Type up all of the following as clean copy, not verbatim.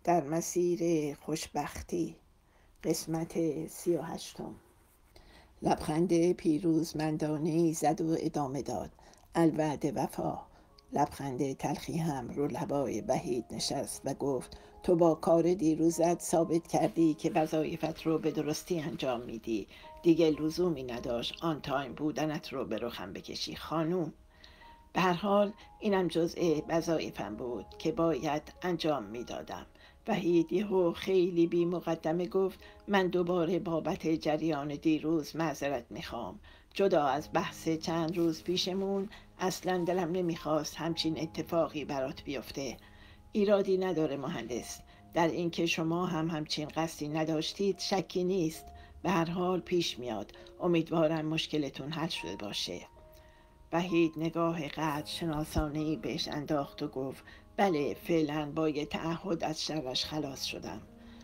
در مسیر خوشبختی، قسمت 38. لبخند پیروزمندانه‌ای زد و ادامه داد: الوعد وفا. لبخند تلخی هم رو لبای وحید نشست و گفت: تو با کار دیروزت ثابت کردی که وظایفت رو به درستی انجام میدی. دیگه لزومی نداشت آن تایم بودنت رو به رخم بکشی خانوم. به هر حال اینم جزء وظایفم بود که باید انجام میدادم. وحید یهو خیلی بی مقدمه گفت: من دوباره بابت جریان دیروز معذرت میخوام. جدا از بحث چند روز پیشمون، اصلا دلم نمیخواست همچین اتفاقی برات بیفته. ایرادی نداره مهندس، در اینکه شما هم همچین قصدی نداشتید شکی نیست. به هر حال پیش میاد. امیدوارم مشکلتون حل شده باشه. وحید نگاه قدر شناسانه‌ای بهش انداخت و گفت: بله، فعلا با یه تعهد از شرش خلاص شدم.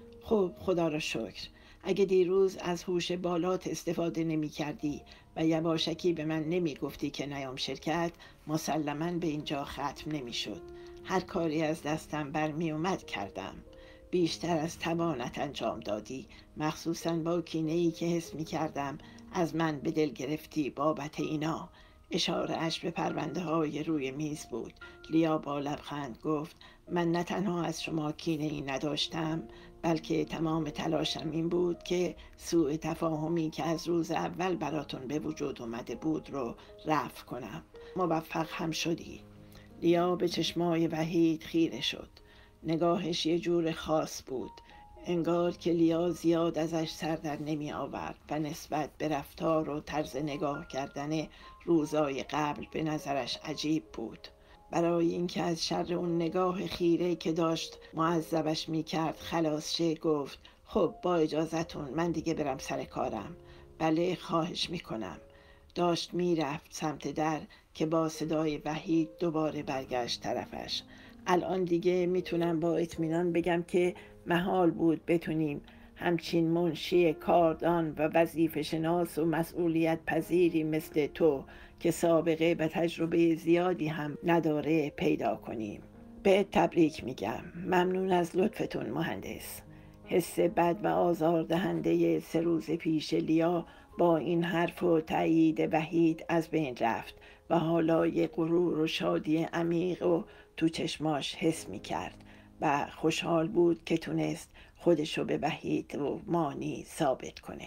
خب خدا را شکر. اگه دیروز از هوش بالات استفاده نمی کردی و یواشکی به من نمی گفتی که نیام شرکت، مسلماً به اینجا ختم نمی شد. هر کاری از دستم برمی اومد کردم. بیشتر از توانت انجام دادی، مخصوصاً با کینه‌ای که حس می کردم از من به دل گرفتی بابت اینا. اشاره اش به پرونده های روی میز بود. لیا با لبخند گفت: من نه تنها از شما کینه‌ای نداشتم، بلکه تمام تلاشم این بود که سوء تفاهمی که از روز اول براتون به وجود اومده بود رو رفع کنم. موفق هم شدی. لیا به چشمای وحید خیره شد. نگاهش یه جور خاص بود، انگار که لیا زیاد ازش سر در نمی آورد و نسبت به رفتار و طرز نگاه کردن روزای قبل به نظرش عجیب بود. برای اینکه از شر اون نگاه خیره که داشت معذبش می کرد خلاص شه، گفت: خب با اجازتون من دیگه برم سر کارم. بله خواهش می کنم. داشت می رفت سمت در که با صدای وحید دوباره برگشت طرفش. الان دیگه میتونم با اطمینان بگم که محال بود بتونیم همچین منشی کاردان و وظیفه شناس و مسئولیت پذیری مثل تو که سابقه و تجربه زیادی هم نداره پیدا کنیم. به تبریک میگم. ممنون از لطفتون مهندس. حس بد و آزاردهنده 3 روز پیش لیا با این حرف و تأیید وحید از بین رفت و حالا یه غرور و شادی عمیق و تو چشماش حس می کرد و خوشحال بود که تونست خودشو به وحید و مانی ثابت کنه.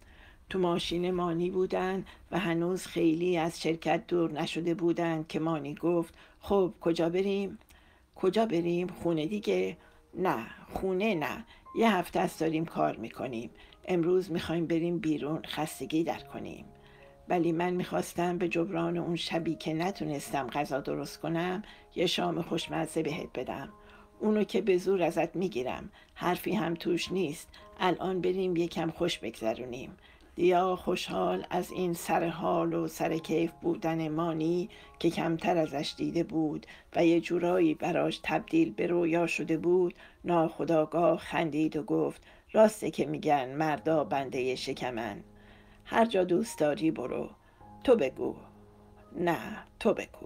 تو ماشین مانی بودن و هنوز خیلی از شرکت دور نشده بودن که مانی گفت: خب کجا بریم؟ کجا بریم؟ خونه دیگه؟ نه خونه نه، یه هفته است داریم کار میکنیم. امروز میخوایم بریم بیرون خستگی در کنیم. ولی من میخواستم به جبران اون شبی که نتونستم غذا درست کنم یه شام خوشمزه بهت بدم. اونو که به زور ازت میگیرم، حرفی هم توش نیست. الان بریم یکم خوش بگذرونیم. لیا خوشحال از این سر حال و سر کیف بودن مانی که کمتر ازش دیده بود و یه جورایی براش تبدیل به رویا شده بود، ناخودآگاه خندید و گفت: راسته که میگن مردا بنده شکمن. هر جا دوست داری برو. تو بگو. نه تو بگو.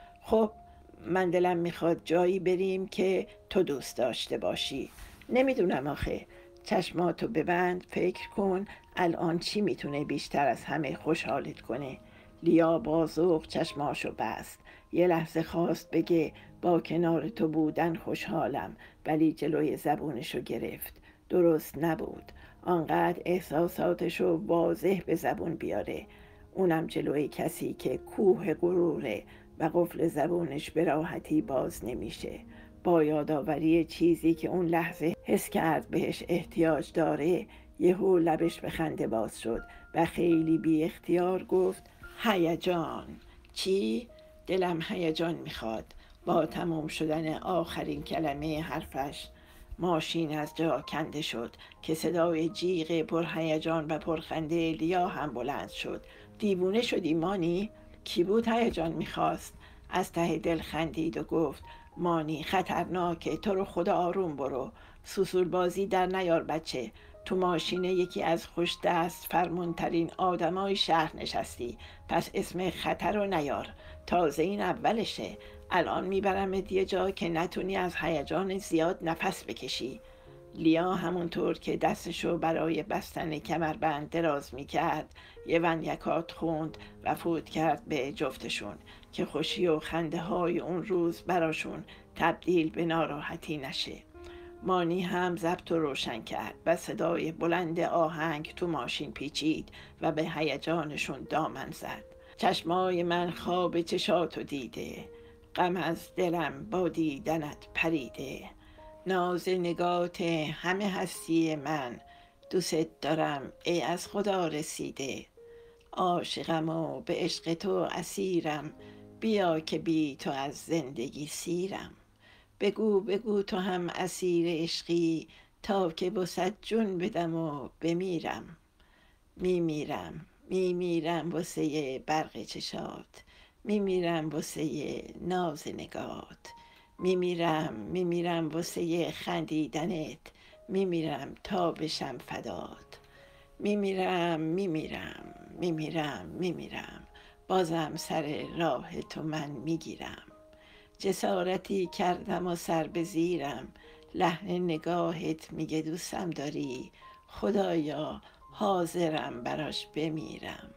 خب من دلم میخواد جایی بریم که تو دوست داشته باشی. نمیدونم آخه. چشماتو ببند، فکر کن الان چی میتونه بیشتر از همه خوشحالت کنه. لیا با ذوق چشماشو بست. یه لحظه خواست بگه با کنار تو بودن خوشحالم، ولی جلوی زبونشو گرفت. درست نبود آنقدر احساساتشو واضح به زبون بیاره، اونم جلوی کسی که کوه غروره و قفل زبونش به راحتی باز نمیشه. با یادآوری چیزی که اون لحظه حس کرد بهش احتیاج داره، یهو لبش به خنده باز شد و خیلی بی اختیار گفت: هیجان. چی؟ دلم هیجان میخواد. با تمام شدن آخرین کلمه حرفش ماشین از جا کنده شد که صدای جیغ پرهیجان و پرخنده لیا هم بلند شد. دیوونه شدی مانی؟ کی بود هیجان میخواست؟ از ته دل خندید و گفت: مانی خطرناکه، تو رو خدا آروم برو. سوسول بازی در نیار بچه. تو ماشین یکی از خوش دست فرمونترین آدمای شهر نشستی، پس اسم خطر رو نیار. تازه این اولشه. الان میبرمت یه جا که نتونی از هیجان زیاد نفس بکشی. لیا همونطور که دستشو برای بستن کمربند دراز میکرد یه ونیکات خوند و فوت کرد به جفتشون که خوشی و خنده های اون روز براشون تبدیل به ناراحتی نشه. مانی هم ضبط و روشن کرد و صدای بلند آهنگ تو ماشین پیچید و به هیجانشون دامن زد. چشمای من خواب چشاتو دیده، غم از دلم با دیدنت پریده. ناز نگات همه هستی من، دوست دارم ای از خدا رسیده. عاشقم و به عشق تو اسیرم، بیا که بی تو از زندگی سیرم. بگو بگو تو هم اسیر عشقی، تا که بسد جون بدم و بمیرم. میمیرم میمیرم واسه برق چشات، میمیرم واسه ناز نگات. میمیرم میمیرم واسه خندیدنت، میمیرم تا بشم فدات. میمیرم میمیرم میمیرم میمیرم، بازم سر راه تو من میگیرم. جسارتی کردم و سر به زیرم، لحن نگاهت میگه دوستم داری، خدایا حاضرم براش بمیرم.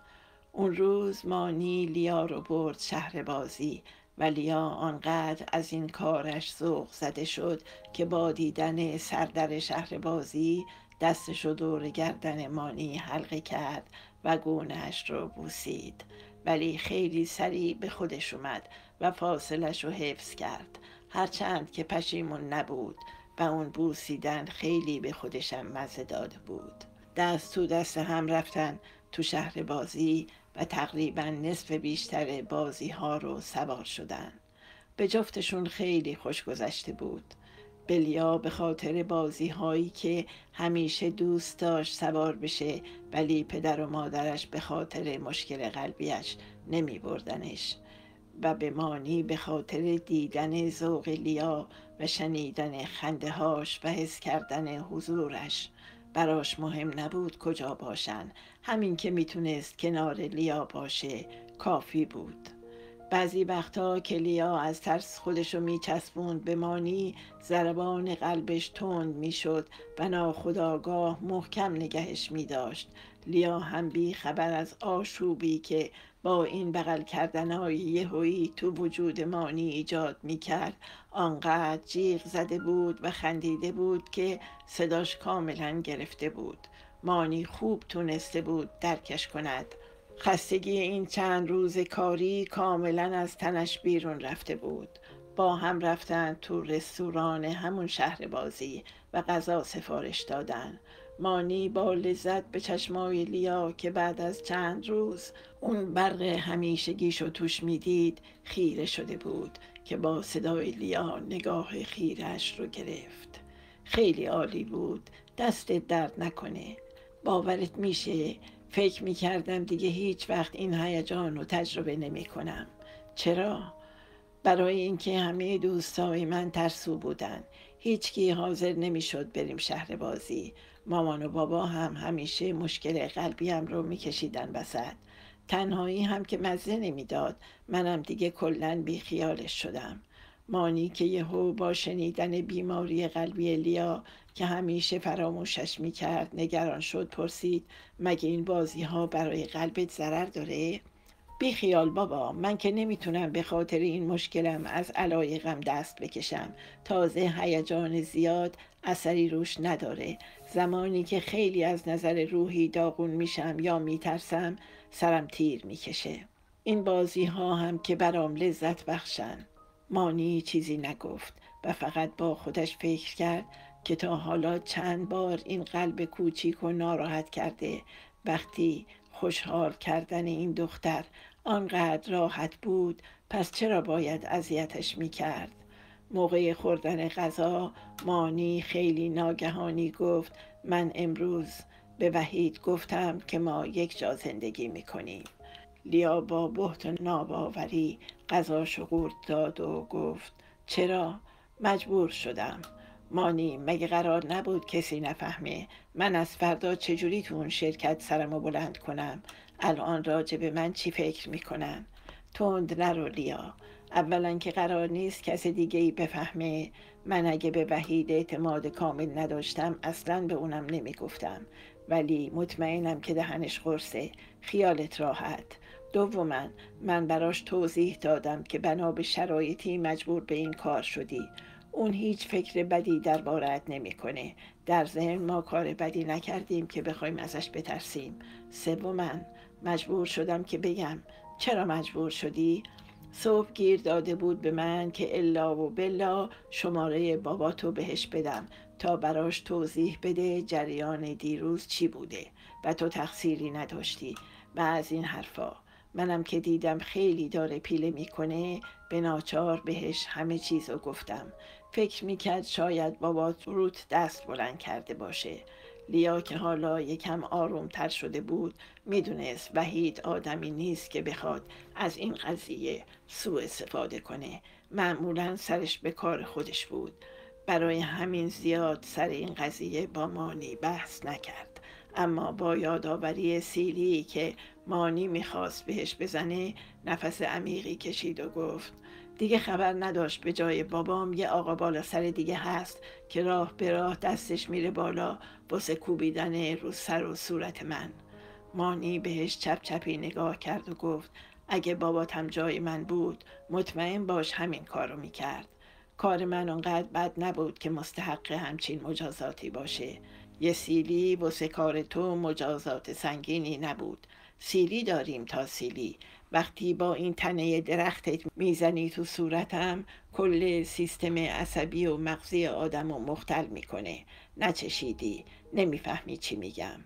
اون روز مانی لیا رو برد شهر بازی و لیا آنقدر از این کارش ذوق زده شد که با دیدن سردر شهر بازی دستش رو دور گردن مانی حلقه کرد و گونه‌اش رو بوسید، ولی خیلی سریع به خودش اومد و فاصلش رو حفظ کرد، هرچند که پشیمون نبود و اون بوسیدن خیلی به خودشم مزه داده بود. دست تو دست هم رفتن تو شهر بازی و تقریبا نصف بیشتر بازی ها رو سوار شدن. به جفتشون خیلی خوش گذشته بود. بلیا به خاطر بازی هایی که همیشه دوست داشت سوار بشه، ولی پدر و مادرش به خاطر مشکل قلبیش نمی بردنش، و به مانی به خاطر دیدن ذوق لیا و شنیدن خنده هاش و حس کردن حضورش. براش مهم نبود کجا باشن، همین که میتونست کنار لیا باشه کافی بود. بعضی وقتا که لیا از ترس خودشو میچسبوند به مانی، ضربان قلبش تند میشد و ناخودآگاه محکم نگهش میداشت. لیا هم بی خبر از آشوبی که با این بغل کردنهای یهویی تو وجود مانی ایجاد میکرد آنقدر جیغ زده بود و خندیده بود که صداش کاملا گرفته بود. مانی خوب تونسته بود درکش کند. خستگی این چند روز کاری کاملا از تنش بیرون رفته بود. با هم رفتن تو رستوران همون شهر بازی و غذا سفارش دادن. مانی با لذت به چشمای لیا که بعد از چند روز اون برق همیشگیشو توش میدید خیره شده بود که با صدای لیا نگاه خیرش رو گرفت. خیلی عالی بود، دست درد نکنه. باورت میشه فکر میکردم دیگه هیچ وقت این هیجان رو تجربه نمی کنم. چرا؟ برای اینکه همه دوستای من ترسو بودن، هیچکی حاضر نمیشد بریم شهر بازی. مامان و بابا هم همیشه مشکل قلبیم رو میکشیدن وسط. تنهایی هم که مزه نمیداد، منم دیگه کلن بیخیالش شدم. مانی که یهو با شنیدن بیماری قلبی لیا که همیشه فراموشش میکرد نگران شد، پرسید مگه این بازی ها برای قلبت ضرر داره؟ بی خیال بابا، من که نمیتونم به خاطر این مشکلم از علایقم دست بکشم. تازه هیجان زیاد اثری روش نداره. زمانی که خیلی از نظر روحی داغون میشم یا میترسم سرم تیر میکشه. این بازی ها هم که برام لذت بخشن. مانی چیزی نگفت و فقط با خودش فکر کرد که تا حالا چند بار این قلب کوچیک و ناراحت کرده. وقتی خوشحال کردن این دختر آنقدر راحت بود، پس چرا باید اذیتش میکرد؟ موقع خوردن غذا مانی خیلی ناگهانی گفت من امروز به وحید گفتم که ما یک جا زندگی میکنیم. لیا با بهت و ناباوری غذاشو قورت داد و گفت چرا؟ مجبور شدم. مانی مگه قرار نبود کسی نفهمه؟ من از فردا چجوری تو اون شرکت سرمو بلند کنم؟ الان راجع به من چی فکر میکنن؟ تند نرو لیا، اولا که قرار نیست کس دیگه ای بفهمه. من اگه به وحید اعتماد کامل نداشتم اصلا به اونم نمیگفتم، ولی مطمئنم که دهنش قرصه. خیالت راحت. دوما من براش توضیح دادم که بنا به شرایطی مجبور به این کار شدی. اون هیچ فکر بدی دربارت نمیکنه. در ضمن ما کار بدی نکردیم که بخوایم ازش بترسیم. سوما مجبور شدم که بگم. چرا مجبور شدی؟ صبح گیر داده بود به من که الا و بلا شماره باباتو بهش بدم تا براش توضیح بده جریان دیروز چی بوده و تو تقصیری نداشتی و از این حرفا. منم که دیدم خیلی داره پیله میکنه به ناچار بهش همه چیزو گفتم. فکر میکرد شاید بابات روت دست بلند کرده باشه. لیا که حالا یکم آروم تر شده بود میدونست وحید آدمی نیست که بخواد از این قضیه سوء استفاده کنه. معمولا سرش به کار خودش بود. برای همین زیاد سر این قضیه با مانی بحث نکرد. اما با یادآوری سیلی که مانی میخواست بهش بزنه نفس عمیقی کشید و گفت دیگه خبر نداشت به جای بابام یه آقا بالا سر دیگه هست که راه به راه دستش میره بالا واسه کوبیدن رو سر و صورت من. مانی بهش چپ چپی نگاه کرد و گفت اگه باباتم جای من بود مطمئن باش همین کارو میکرد. کار من اونقدر بد نبود که مستحق همچین مجازاتی باشه. یه سیلی واسه کار تو مجازات سنگینی نبود. سیلی داریم تا سیلی. وقتی با این تنه درختت میزنی تو صورتم کل سیستم عصبی و مغزی آدمو مختل میکنه. نچشیدی، نمیفهمی چی میگم.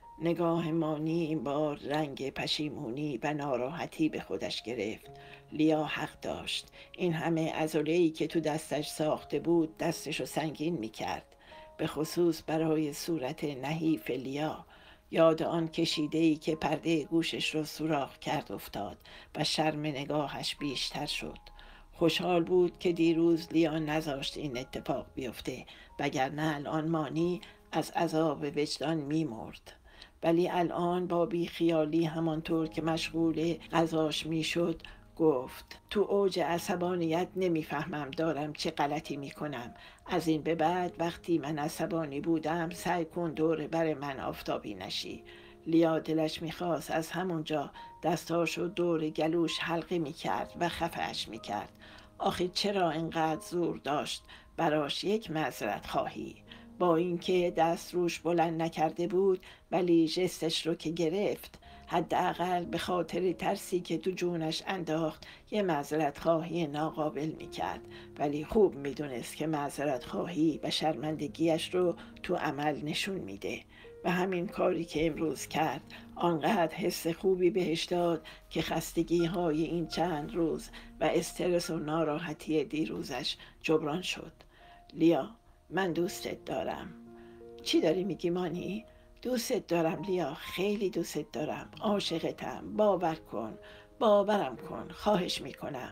نگاه مانی این بار رنگ پشیمونی و ناراحتی به خودش گرفت. لیا حق داشت. این همه عضله‌ای که تو دستش ساخته بود دستشو سنگین میکرد، به خصوص برای صورت نحیف لیا. یاد آن کشیده‌ای که پرده گوشش رو سوراخ کرد افتاد و شرم نگاهش بیشتر شد. خوشحال بود که دیروز لیا نذاشت این اتفاق بیفته، وگرنه الان مانی از عذاب وجدان میمرد. ولی الان با بیخیالی همانطور که مشغول غذاش میشد گفت تو اوج عصبانیت نمیفهمم دارم چه غلطی میکنم. از این به بعد وقتی من عصبانی بودم سعی کن دور بر من آفتابی نشی. لیا دلش میخواست از همونجا دستاشو دور گلوش حلقه میکرد و خفهش میکرد. آخه چرا انقدر زور داشت براش یک معذرت خواهی؟ با اینکه دست روش بلند نکرده بود ولی جستش رو که گرفت، حداقل به خاطر ترسی که تو جونش انداخت یه معذرت خواهی ناقابل میکرد. ولی خوب میدونست که معذرت خواهی و شرمندگیش رو تو عمل نشون میده و همین کاری که امروز کرد آنقدر حس خوبی بهش داد که خستگی های این چند روز و استرس و ناراحتی دیروزش جبران شد. لیا، من دوستت دارم. چی داری میگی مانی؟ دوستت دارم لیا، خیلی دوستت دارم، عاشقتم، باور کن، باورم کن، خواهش میکنم.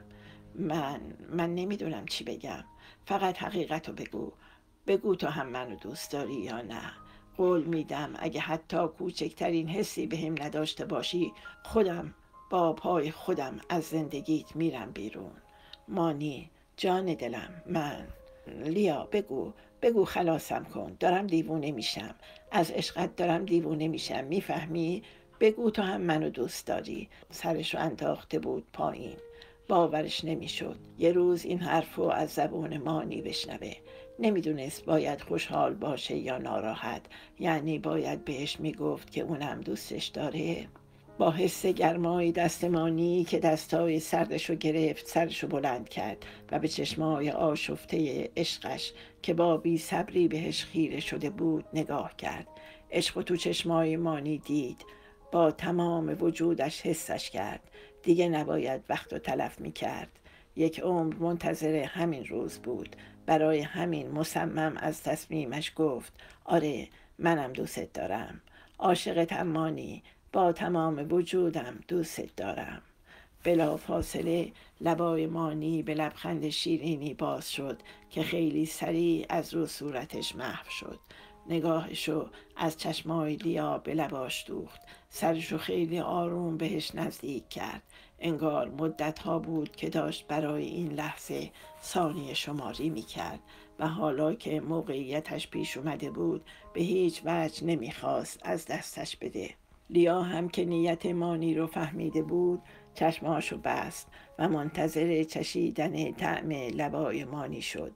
من نمیدونم چی بگم. فقط حقیقتو بگو. بگو تو هم منو دوست داری یا نه. قول میدم اگه حتی کوچکترین حسی بهم نداشته باشی خودم با پای خودم از زندگیت میرم بیرون. مانی جان دلم، لیا بگو، بگو خلاصم کن. دارم دیوونه میشم. از عشقت دارم دیوونه میشم. میفهمی؟ بگو تو هم منو دوست داری. سرش رو انداخته بود پایین. باورش نمیشد یه روز این حرفو از زبون مانی بشنوه. نمیدونست باید خوشحال باشه یا ناراحت. یعنی باید بهش میگفت که اونم دوستش داره. با حس گرمای دست مانی که دستای سردشو گرفت سرشو بلند کرد و به چشمای آشفته عشقش که با بی صبری بهش خیره شده بود نگاه کرد. عشق تو چشمای مانی دید. با تمام وجودش حسش کرد. دیگه نباید وقت رو تلف میکرد. یک عمر منتظر همین روز بود. برای همین مصمم از تصمیمش گفت آره، منم دوست دارم. عاشقتم مانی، با تمام وجودم دوست دارم. بلا فاصله لبای مانی به لبخند شیرینی باز شد که خیلی سریع از رو صورتش محو شد. نگاهشو از چشمای لیا به لباش دوخت. سرشو خیلی آروم بهش نزدیک کرد. انگار مدتها بود که داشت برای این لحظه ثانیه شماری میکرد و حالا که موقعیتش پیش اومده بود به هیچ وجه نمیخواست از دستش بده. لیا هم که نیت مانی رو فهمیده بود چشماشو بست و منتظر چشیدن طعم لبای مانی شد.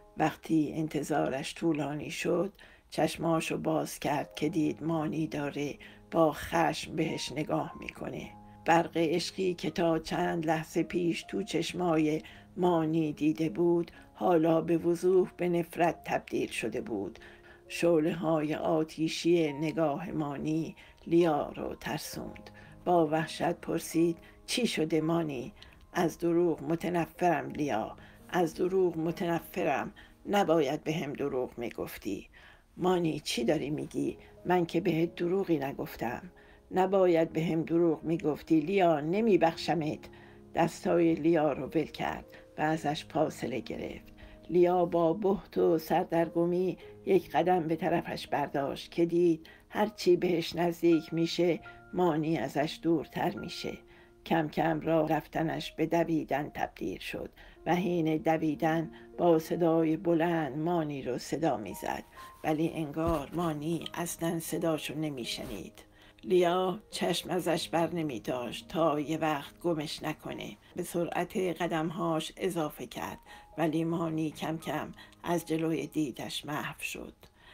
وقتی انتظارش طولانی شد چشماشو باز کرد که دید مانی داره با خشم بهش نگاه میکنه. برق عشقی که تا چند لحظه پیش تو چشمای مانی دیده بود حالا به وضوح به نفرت تبدیل شده بود. شعله های آتیشی نگاه مانی لیا رو ترسوند. با وحشت پرسید چی شده مانی؟ از دروغ متنفرم لیا، از دروغ متنفرم، نباید به هم دروغ میگفتی. مانی چی داری میگی؟ من که بهت دروغی نگفتم. نباید به هم دروغ میگفتی لیا، نمیبخشمت. دستای لیا رو ول کرد و ازش فاصله گرفت. لیا با بهت و سردرگمی یک قدم به طرفش برداشت که دید هرچی بهش نزدیک میشه مانی ازش دورتر میشه. کم کم راه رفتنش به دویدن تبدیل شد و حین دویدن با صدای بلند مانی رو صدا میزد، ولی انگار مانی اصلا صداشو نمیشنید. لیا چشم ازش بر نمی داشت تا یه وقت گمش نکنه. به سرعت قدمهاش اضافه کرد ولی مانی کم کم از جلوی دیدش محو شد.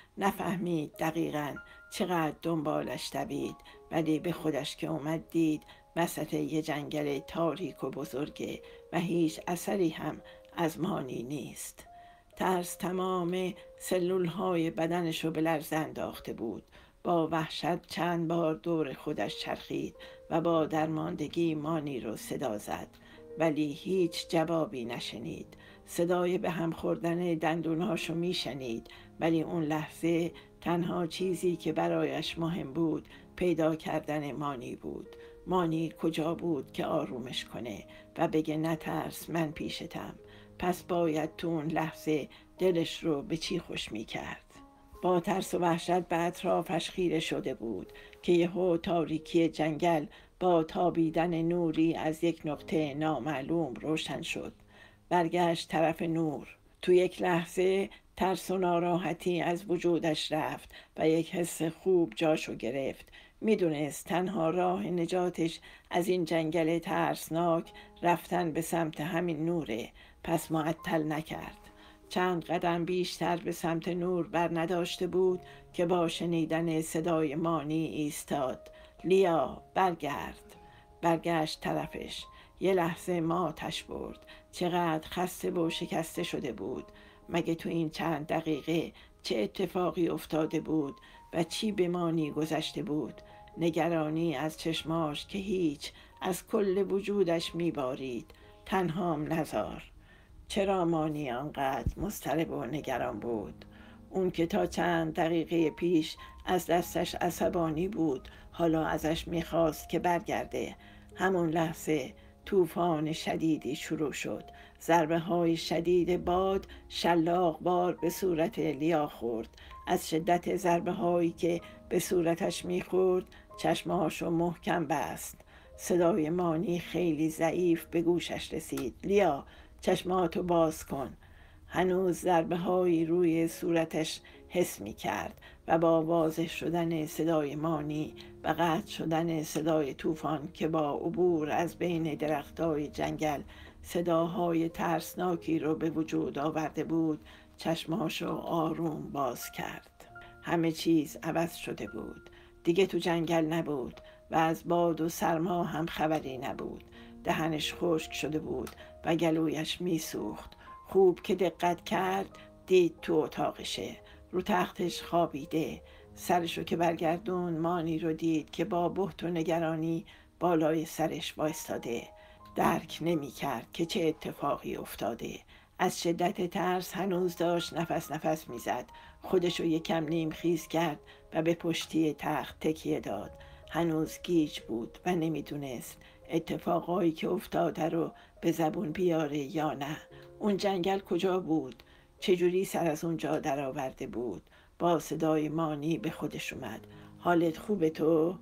نفهمید دقیقاً چقدر دنبالش دوید، ولی به خودش که اومد دید وسط یه جنگل تاریک و بزرگه و هیچ اثری هم از مانی نیست. ترس تمام سلولهای بدنشو به لرزه انداخته بود. با وحشت چند بار دور خودش چرخید و با درماندگی مانی رو صدا زد، ولی هیچ جوابی نشنید. صدای به هم خوردن دندونهاشو میشنید، ولی اون لحظه تنها چیزی که برایش مهم بود پیدا کردن مانی بود. مانی کجا بود که آرومش کنه و بگه نترس من پیشتم؟ پس باید تو اون لحظه دلش رو به چی خوش میکرد؟ با ترس و وحشت به اطرافش خیره شده بود که یهو تاریکی جنگل با تابیدن نوری از یک نقطه نامعلوم روشن شد. برگشت طرف نور. تو یک لحظه ترس و ناراحتی از وجودش رفت و یک حس خوب جاشو گرفت. میدونست تنها راه نجاتش از این جنگل ترسناک رفتن به سمت همین نوره، پس معطل نکرد. چند قدم بیشتر به سمت نور بر نداشته بود که با شنیدن صدای مانی ایستاد. لیا برگرد. برگشت طرفش. یه لحظه ماتش برد. چقدر خسته و شکسته شده بود. مگه تو این چند دقیقه چه اتفاقی افتاده بود و چی به مانی گذشته بود؟ نگرانی از چشماش که هیچ از کل وجودش میبارید. تنهام نزار. چرا مانی آنقدر مضطرب و نگران بود؟ اون که تا چند دقیقه پیش از دستش عصبانی بود حالا ازش میخواست که برگرده. همون لحظه طوفان شدیدی شروع شد. ضربه های شدید باد شلاق بار به صورت لیا خورد. از شدت ضربه هایی که به صورتش میخورد چشمهاشو محکم بست. صدای مانی خیلی ضعیف به گوشش رسید. لیا چشماتو باز کن. هنوز ضربه هایی روی صورتش حس می کرد و با واضح شدن صدای مانی و قطع شدن صدای طوفان که با عبور از بین درختای جنگل صداهای ترسناکی رو به وجود آورده بود چشماشو آروم باز کرد. همه چیز عوض شده بود. دیگه تو جنگل نبود و از باد و سرما هم خبری نبود. دهنش خشک شده بود و گلویش میسوخت. خوب که دقت کرد دید تو اتاقشه، رو تختش خوابیده. سرشو که برگردون مانی رو دید که با بهت و نگرانی بالای سرش وایستاده. درک نمی کرد که چه اتفاقی افتاده. از شدت ترس هنوز داشت نفس میزد. خودشو یکم نیم خیز کرد و به پشتی تخت تکیه داد. هنوز گیج بود و نمیدونست اتفاقایی که افتاده رو به زبون بیاره یا نه. اون جنگل کجا بود؟ چجوری سر از اونجا درآورده بود؟ با صدای مانی به خودش اومد. حالت خوبه تو؟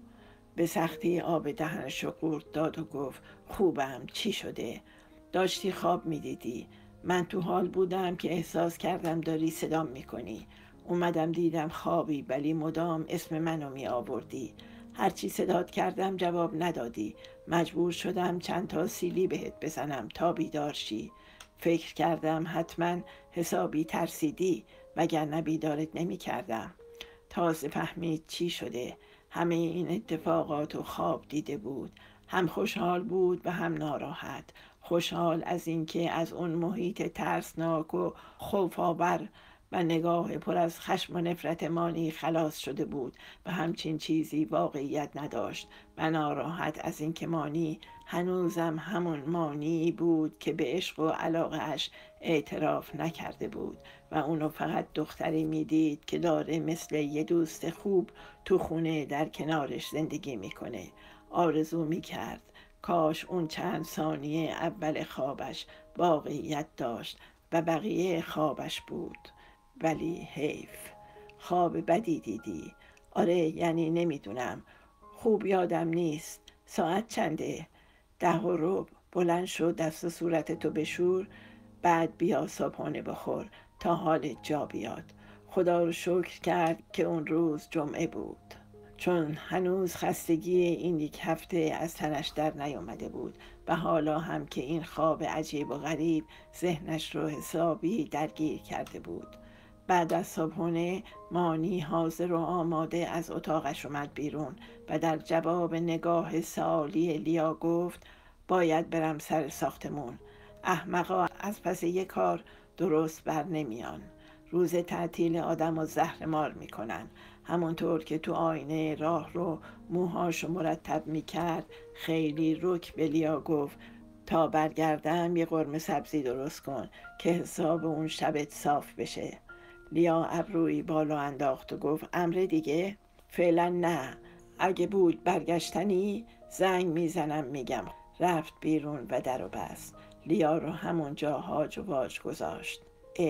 به سختی آب دهنش رو قورت داد و گفت خوبم، چی شده؟ داشتی خواب میدیدی. من تو حال بودم که احساس کردم داری صدام میکنی. اومدم دیدم خوابی، ولی مدام اسم منو می آوردی. هرچی صدات کردم جواب ندادی. مجبور شدم چند تا سیلی بهت بزنم تا بیدار شی. فکر کردم حتما حسابی ترسیدی، وگرنه بیدارت نمی کردم. تازه فهمید چی شده. همه این اتفاقات و خواب دیده بود. هم خوشحال بود و هم ناراحت. خوشحال از اینکه از اون محیط ترسناک و خوف‌آور و نگاه پر از خشم و نفرت مانی خلاص شده بود و همچین چیزی واقعیت نداشت، و ناراحت از اینکه مانی هنوزم همون مانی بود که به عشق و علاقه اش اعتراف نکرده بود و اونو فقط دختری میدید که داره مثل یه دوست خوب تو خونه در کنارش زندگی میکنه. آرزو میکرد کاش اون چند ثانیه اول خوابش واقعیت داشت و بقیه خوابش بود. ولی حیف. خواب بدی دیدی. آره، یعنی نمیدونم، خوب یادم نیست. ساعت چنده؟ 10:15. بلند شو، دست و صورتتو بشور، بعد بیا صبحانه بخور تا حالت جا بیاد. خدا رو شکر کرد که اون روز جمعه بود، چون هنوز خستگی این یک هفته از تنش در نیامده بود و حالا هم که این خواب عجیب و غریب ذهنش رو حسابی درگیر کرده بود. بعد از صبحانه مانی حاضر و آماده از اتاقش اومد بیرون و در جواب نگاه سوالی لیا گفت باید برم سر ساختمون. احمقا از پس یک کار درست بر نمیان. روز تعطیل آدم و زهرمار میکنن. همونطور که تو آینه راه رو موهاشو مرتب میکرد، خیلی رک به لیا گفت تا برگردم یه قرمه سبزی درست کن که حساب اون شبت صاف بشه. لیا ابروی بالا انداخت و گفت امر دیگه؟ فعلا نه. اگه بود برگشتنی زنگ میزنم میگم. رفت بیرون و در و بست. لیا رو همونجا هاج و واج گذاشت.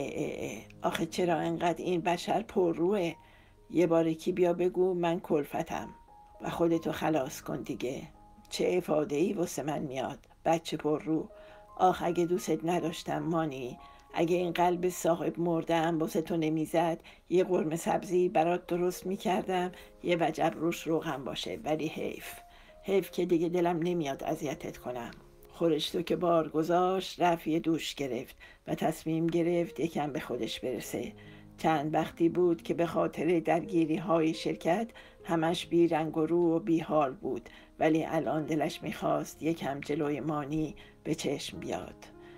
آخه چرا انقدر این بشر پر روه؟ یه بارکی بیا بگو من کلفتم و خودتو خلاص کن دیگه. چه افاده‌ای واسه من میاد بچه پر رو. آخ اگه دوست نداشتم مانی، اگه این قلب صاحب مردم واسه تو نمیزد یه قرمه سبزی برات درست میکردم، یه وجب روش روغن باشه. ولی حیف که دیگه دلم نمیاد اذیتت کنم. خورشتو که بار گذاشت رفت یه دوش گرفت و تصمیم گرفت یکم به خودش برسه. چند وقتی بود که به خاطر درگیری های شرکت همش بی رنگ و رو و بی حال بود، ولی الان دلش میخواست یکم جلوی مانی به چشم بیاد.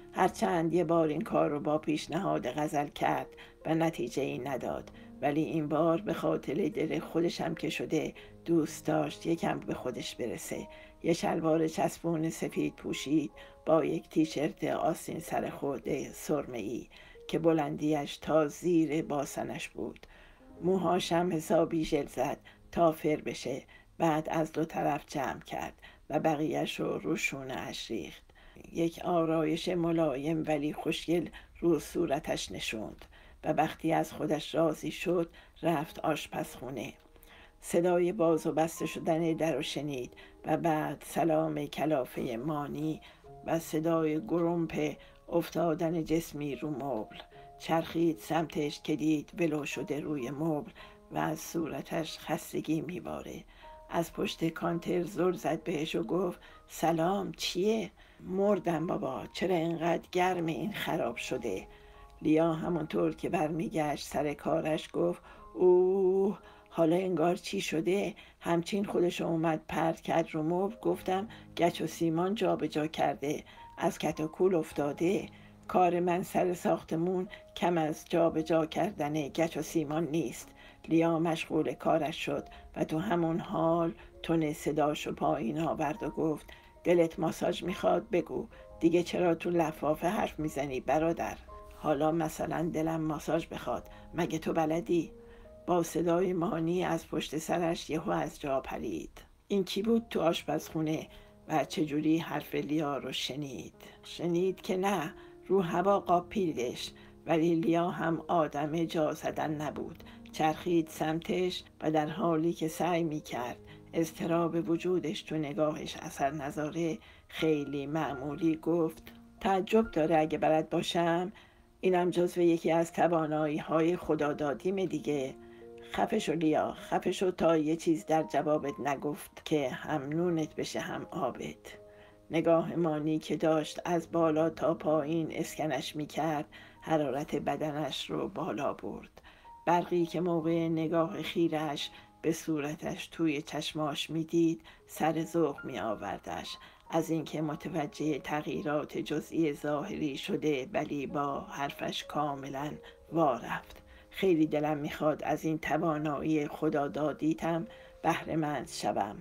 هرچند یه بار این کار رو با پیشنهاد غزل کرد و نتیجه ای نداد، ولی این بار به خاطر دل خودش هم که شده دوست داشت یکم به خودش برسه. یه شلوار چسبون سفید پوشید با یک تیشرت آستین سر خورده سرمه‌ای که بلندیش تا زیر باسنش بود. موهاش هم حسابی ژل زد تا فر بشه، بعد از دو طرف جمع کرد و بقیهش رو شونه اش ریخت. یک آرایش ملایم ولی خوشگل رو صورتش نشوند و وقتی از خودش راضی شد رفت آشپزخونه. صدای باز و بسته شدن در رو شنید و بعد سلام کلافه مانی و صدای گرمپ افتادن جسمی رو مبل. چرخید سمتش که دید ولو شده روی مبل و از صورتش خستگی میباره. از پشت کانتر زل زد بهش و گفت سلام، چیه؟ مردم بابا، چرا اینقدر گرم این خراب شده؟ لیا همونطور که برمیگشت سر کارش گفت اوه، حالا انگار چی شده؟ همچین خودش اومد پرت کرد رو مبل. گفتم گچ و سیمان جا به جا کرده، از کتاکول افتاده. کار من سر ساختمون کم از جا به جا کردن گچ و سیمان نیست. لیا مشغول کارش شد و تو همون حال تون صداشو پایین آورد و گفت دلت ماساژ میخواد؟ بگو دیگه، چرا تو لفافه حرف میزنی برادر؟ حالا مثلا دلم ماساژ بخواد، مگه تو بلدی؟ با صدای مانی از پشت سرش یهو از جا پرید. این کی بود تو آشپزخونه و چجوری حرف لیا رو شنید که نه، رو هوا قاپیدش. ولی لیا هم آدم جا زدن نبود. چرخید سمتش و در حالی که سعی می کرد اضطراب وجودش تو نگاهش اثر نذاره خیلی معمولی گفت: تعجب داره اگه بلد باشم، اینم جزو یکی از توانایی‌های خدادادیمه دیگه. خفه شو لیا، خفه شو تا یه چیز در جوابت نگفت که هم نونت بشه هم آبت. نگاه مانی که داشت از بالا تا پایین اسکنش میکرد حرارت بدنش رو بالا برد. برقی که موقع نگاه خیرش به صورتش توی چشماش میدید سر ذوق می آوردش از اینکه متوجه تغییرات جزئی ظاهری شده، ولی با حرفش کاملا وا رفت. خیلی دلم میخواد از این توانایی خدادادیتم بهره مند شوم،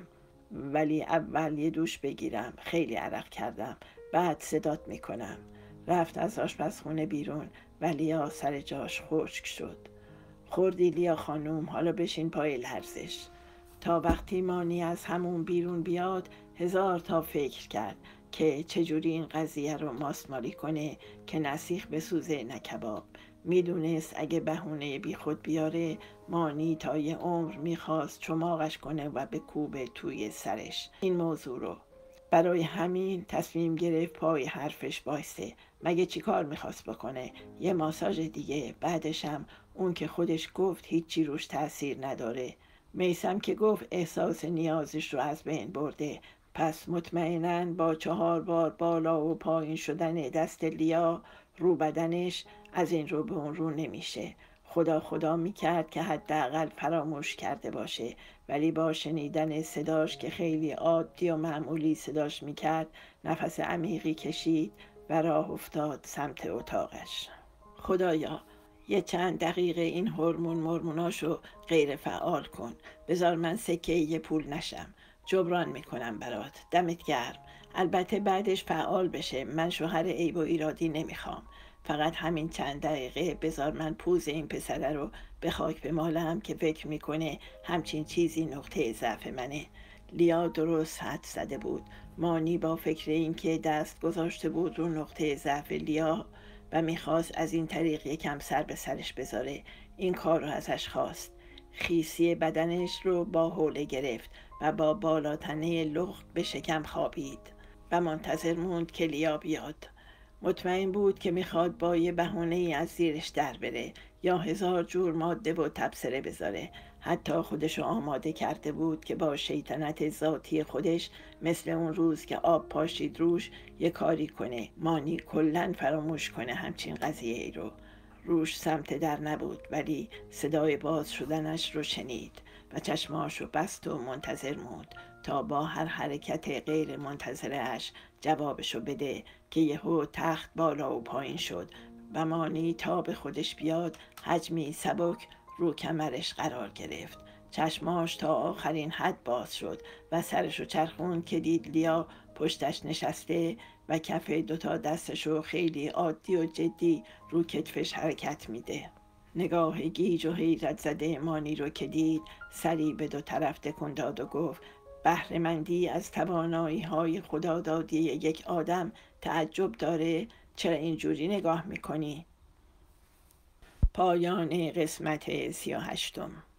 ولی اول یه دوش بگیرم، خیلی عرق کردم، بعد صدات میکنم. رفت از آشپزخونه بیرون و لیا سر جاش خشک شد. خوردی لیا خانوم، حالا بشین پای لرزش. تا وقتی مانی از همون بیرون بیاد هزار تا فکر کرد که چجوری این قضیه رو ماسمالی کنه که نه سیخ بسوزه نه کباب. میدونست اگه بهونه بی خود بیاره مانی تا یه عمر میخواست چماقش کنه و به کوبه توی سرش این موضوع رو. برای همین تصمیم گرفت پای حرفش بایسته. مگه چی کار میخواست بکنه؟ یه ماساژ دیگه، بعدشم اون که خودش گفت هیچی روش تأثیر نداره. میثم که گفت احساس نیازش رو از بین برده، پس مطمئناً با 4 بار بالا و پایین شدن دست لیا رو بدنش از این رو به اون رو نمیشه. خدا میکرد که حداقل فراموش کرده باشه، ولی با شنیدن صداش که خیلی عادی و معمولی صداش میکرد نفس عمیقی کشید و راه افتاد سمت اتاقش. خدایا یه چند دقیقه این هورمون مرموناشو غیر فعال کن، بذار من سکه یه پول نشم، جبران میکنم برات، دمت گرم. البته بعدش فعال بشه، من شوهر عیب و ایرادی نمیخوام، فقط همین چند دقیقه بذار من پوز این پسره رو به خاک بمالم که فکر میکنه همچین چیزی نقطه ضعف منه. لیا درست حد زده بود. مانی با فکر اینکه دست گذاشته بود رو نقطه ضعف لیا و میخواست از این طریق یکم سر به سرش بذاره، این کار رو ازش خواست. خیسی بدنش رو با حوله گرفت و با بالاتنه لخت به شکم خوابید و منتظر موند که لیا بیاد. مطمئن بود که میخواد با یه بهونه از زیرش در بره یا 1000 جور ماده و تبصره بذاره. حتی خودشو آماده کرده بود که با شیطنت ذاتی خودش مثل اون روز که آب پاشید روش یه کاری کنه مانی کلن فراموش کنه همچین قضیه ای رو. روش سمت در نبود، ولی صدای باز شدنش رو شنید و چشماشو بست و منتظر موند تا با هر حرکت غیر منتظرش جوابشو بده که یهو تخت بالا و پایین شد و مانی تا به خودش بیاد حجمی سبک رو کمرش قرار گرفت. چشماش تا آخرین حد باز شد و سرشو چرخوند که دید لیا پشتش نشسته و کف 2 دستشو خیلی عادی و جدی رو کتفش حرکت میده. نگاه گیج و حیرت زده مانی رو که دید سری به 2 طرف تکون داد و گفت: بهره مندی از توانایی‌های خدادادی یک آدم تعجب داره؟ چرا اینجوری نگاه میکنی؟ پایان قسمت 38.